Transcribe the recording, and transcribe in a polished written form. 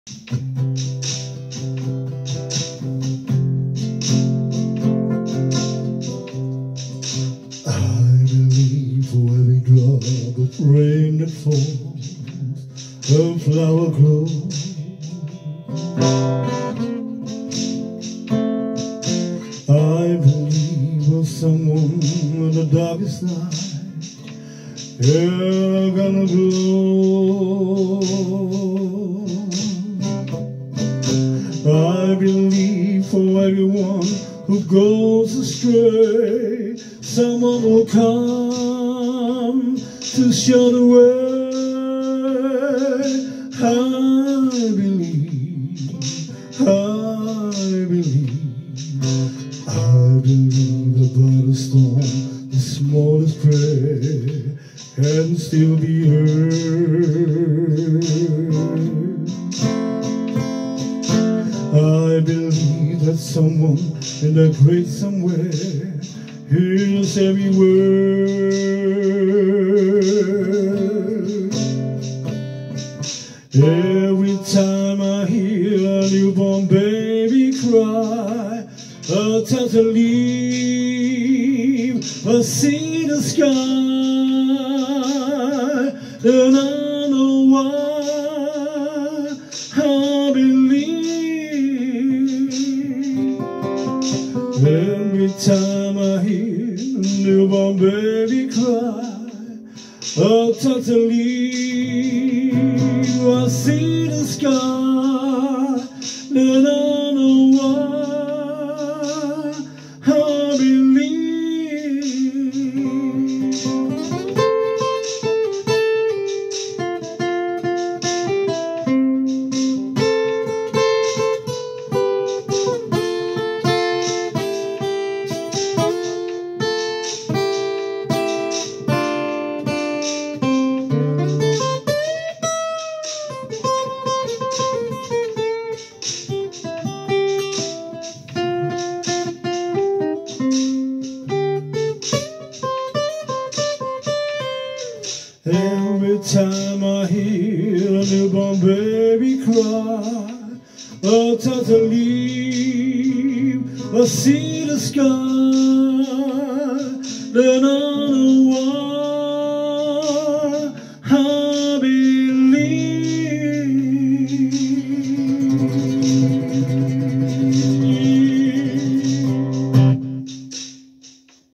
believe for every drop of rain that falls, a flower grows. I believe of someone in the darkest night, ever gonna glow. I believe for everyone who goes astray, someone will come to show the way. I believe about a storm, the smallest prayer can still be heard. I believe that someone in the great somewhere hears every word. Every time I hear a newborn baby cry, a touch of leaf, a see the sky, then I know why I believe. Every time I hear a newborn baby cry, a touch of leaf, I see the sky, then I know why I believe. Every time I hear a newborn baby cry, a touch of leaf, I see the sky, then I